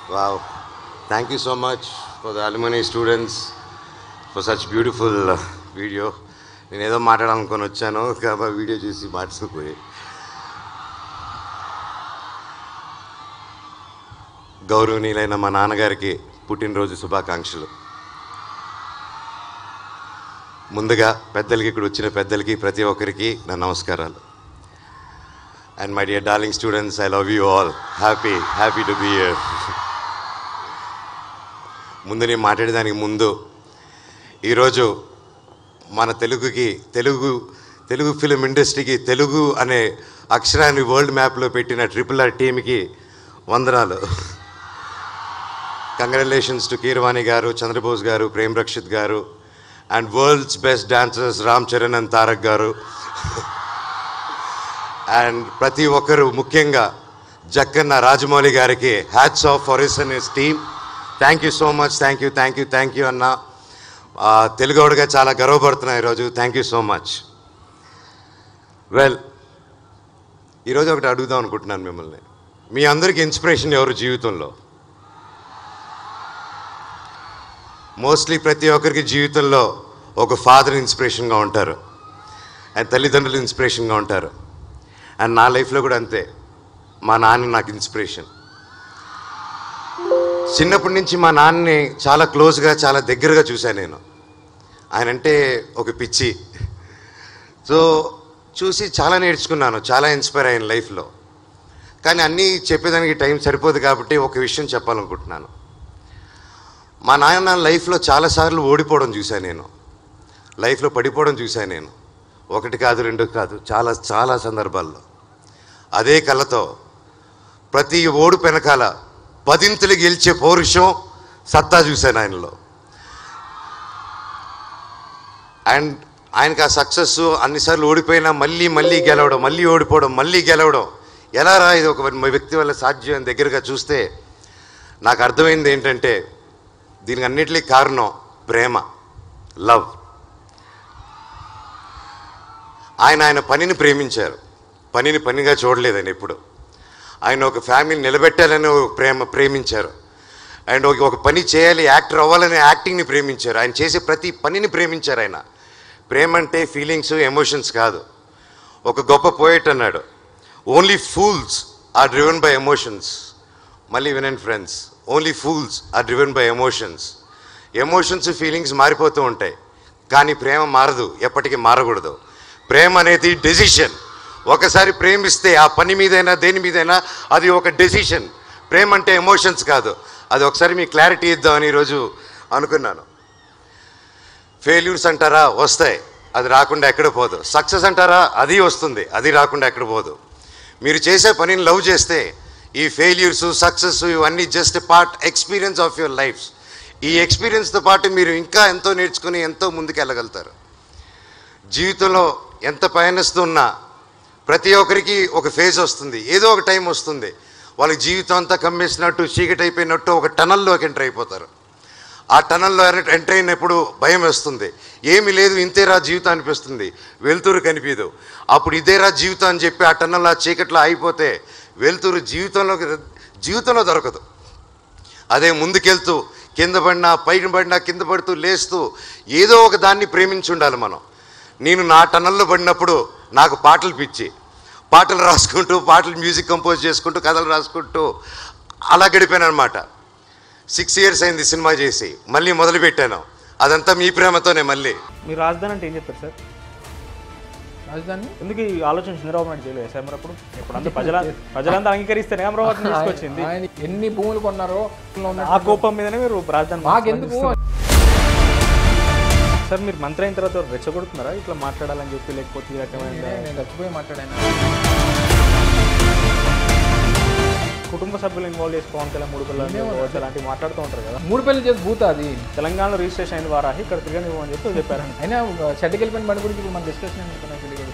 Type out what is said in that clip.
Wow. Thank you so much for the alumni students for such beautiful video. నేను ఏదో మాట్లాడాలనుకొని వచ్చాను కాబట్టి video చూసి మార్చుకుపోయి. గౌరవనీయులైన మా నాన్నగారికి పుట్టినరోజు శుభాకాంక్షలు. ముందుగా పెద్దలకి, ఇక్కడ వచ్చిన పెద్దలకి ప్రతి ఒక్కరికి నా నమస్కారాలు. And my dear darling students, I love you all. Happy to be here. ముందు నేను మాట్లాడేదానికి ముందు ఈరోజు మన తెలుగు ఫిలిం ఇండస్ట్రీకి తెలుగు అనే అక్షరాన్ని వరల్డ్ మ్యాప్లో పెట్టిన RRR టీమ్కి వందనాలు. కంగ్రాచులేషన్స్ టు కీరవాణి గారు, చంద్రబోస్ గారు, ప్రేమ్ రక్షిత్ గారు and world's best dancers Ram Charan and Tarak గారు అండ్ ప్రతి ఒక్కరు, ముఖ్యంగా జక్కన్న రాజమౌళి గారికి hats off for his and his team. Thank you so much. Thank you అన్న. తెలుగువాడుగా చాలా గర్వపడుతున్నా ఈరోజు. Thank you so much. Well, ఈరోజు ఒకటి అడుగుదాం అనుకుంటున్నాను మిమ్మల్ని. మీ అందరికీ ఇన్స్పిరేషన్ ఎవరు జీవితంలో? మోస్ట్లీ ప్రతి ఒక్కరికి జీవితంలో ఒక ఫాదర్ ఇన్స్పిరేషన్గా ఉంటారు అండ్ తల్లిదండ్రులు ఇన్స్పిరేషన్గా ఉంటారు. అండ్ నా లైఫ్లో కూడా అంతే. మా నాన్న నాకు ఇన్స్పిరేషన్. చిన్నప్పటి నుంచి మా నాన్నని చాలా క్లోజ్గా, చాలా దగ్గరగా చూశాను నేను. ఆయన అంటే ఒక పిచ్చి. సో చూసి చాలా నేర్చుకున్నాను, చాలా ఇన్స్పైర్ అయ్యాను లైఫ్లో. కానీ అన్నీ చెప్పేదానికి టైం సరిపోదు కాబట్టి ఒక విషయం చెప్పాలనుకుంటున్నాను. మా నాన్న లైఫ్లో చాలాసార్లు ఓడిపోవడం చూశాను నేను, లైఫ్లో పడిపోవడం చూశాను నేను. ఒకటి కాదు, రెండు కాదు, చాలా సందర్భాల్లో. అదే కళ్ళతో ప్రతి ఓడు వెనకాల పదింతలు గెలిచే పౌరుషం, సత్తా చూశాను ఆయనలో. అండ్ ఆయనకు ఆ సక్సెస్, అన్నిసార్లు ఓడిపోయినా మళ్ళీ గెలవడం, మళ్ళీ ఓడిపోవడం, మళ్ళీ గెలవడం. ఎలా రా ఇది ఒక వ్యక్తి వల్ల సాధ్యం? దగ్గరగా చూస్తే నాకు అర్థమైంది ఏంటంటే దీనికి అన్నిటికీ కారణం ప్రేమ, లవ్. ఆయన పనిని ప్రేమించారు, పనిగా చూడలేదని ఎప్పుడు. ఆయన ఒక ఫ్యామిలీని నిలబెట్టాలని ప్రేమించారు. అండ్ ఒక పని చేయాలి, యాక్టర్ అవ్వాలని యాక్టింగ్ని ప్రేమించారు. ఆయన చేసే ప్రతి పనిని ప్రేమించారు ఆయన. ప్రేమ అంటే ఫీలింగ్స్, ఎమోషన్స్ కాదు. ఒక గొప్ప పోయెట్ అన్నాడు, only fools are driven by emotions. మళ్ళీ వినండి friends, only fools are driven by emotions. Emotions, feelings మారిపోతూ ఉంటాయి, కానీ ప్రేమ మారదు, ఎప్పటికీ మారకూడదు. ప్రేమ అనేది డెసిషన్. ఒకసారి ప్రేమిస్తే ఆ పని మీదైనా దేని మీదైనా అది ఒక డెసిషన్. ప్రేమ అంటే ఎమోషన్స్ కాదు. అది ఒకసారి మీకు క్లారిటీ ఇద్దామని ఈరోజు అనుకున్నాను. ఫెయిల్యూర్స్ అంటారా, వస్తాయి, అది రాకుండా ఎక్కడ పోదు. సక్సెస్ అంటారా, అది వస్తుంది, అది రాకుండా ఎక్కడ పోదు. మీరు చేసే పనిని లవ్ చేస్తే ఈ ఫెయిల్యూర్స్, సక్సెస్ ఇవన్నీ just part, experience of your life. ఈ ఎక్స్పీరియన్స్తో పాటు మీరు ఇంకా ఎంతో నేర్చుకుని ఎంతో ముందుకు వెళ్ళగలుగుతారు. జీవితంలో ఎంత పయనిస్తున్నా ప్రతి ఒక్కరికి ఒక ఫేజ్ వస్తుంది, ఏదో ఒక టైం వస్తుంది. వాళ్ళకి జీవితం అంతా కమ్మేసినట్టు, చీకటి అయిపోయినట్టు ఒక టనల్లోకి ఎంటర్ అయిపోతారు. ఆ టనల్లో ఎంటర్ అయినప్పుడు భయం వేస్తుంది. ఏమీ లేదు, ఇంతేరా జీవితం అనిపిస్తుంది, వెలుతురు కనిపించదు. అప్పుడు ఇదేరా జీవితం అని చెప్పి ఆ టనల్లో, ఆ చీకట్లో అయిపోతే వెలుతురు జీవితంలో దొరకదు. అదే ముందుకెళ్తూ కింద పడినా, పైన పడినా, కింద పడుతూ లేస్తూ ఏదో ఒక దాన్ని ప్రేమించి ఉండాలి మనం. నేను నా టనల్లో పడినప్పుడు నాకు పాటలు పిచ్చి, పాటలు రాసుకుంటూ, పాటలు మ్యూజిక్ కంపోజ్ చేసుకుంటూ, కథలు రాసుకుంటూ అలా గడిపాను అనమాట. 6 years అయింది సినిమా చేసి, మళ్ళీ మొదలుపెట్టాను. అదంతా మీ ప్రేమతోనే. మళ్ళీ మీరు రాజధాని అంటే ఏం చెప్తారు సార్? రాజధాని ఎందుకు ఈ ఆలోచన చంద్రబాబు చేయలేదు సార్? మరి అప్పుడు అంతా ప్రజలంతా అంగీకరిస్తేనే అమరావతిని తీసుకొచ్చింది. ఎన్ని భూములు కొన్నారో ఆ కోపం మీదనే మీరు రాజధాని మాకెందుకు సార్? మీరు మంత్రి అయిన తర్వాత రెచ్చగొడుతున్నారా ఇట్లా మాట్లాడాలని చెప్పి, లేకపోతే ఈ రకమైన? నేను చచ్చిపోయి మాట్లాడాను. కుటుంబ సభ్యులు ఇన్వాల్వ్ చేసి పవన్ కళ్యాణ్ 3 పిల్లలు అలాంటివి మాట్లాడుతూ ఉంటారు కదా. 3 పెళ్లి చేసి భూత అది తెలంగాణలో రిజిస్ట్రేషన్ అయిన వారాహి ఇక్కడ తిరగనివ్వు అని చెప్పి చెప్పారు. అయినా షెడ్కి వెళ్ళిపోయిన బండి గురించి ఇప్పుడు మన డిస్కషన్ ఎందుకు?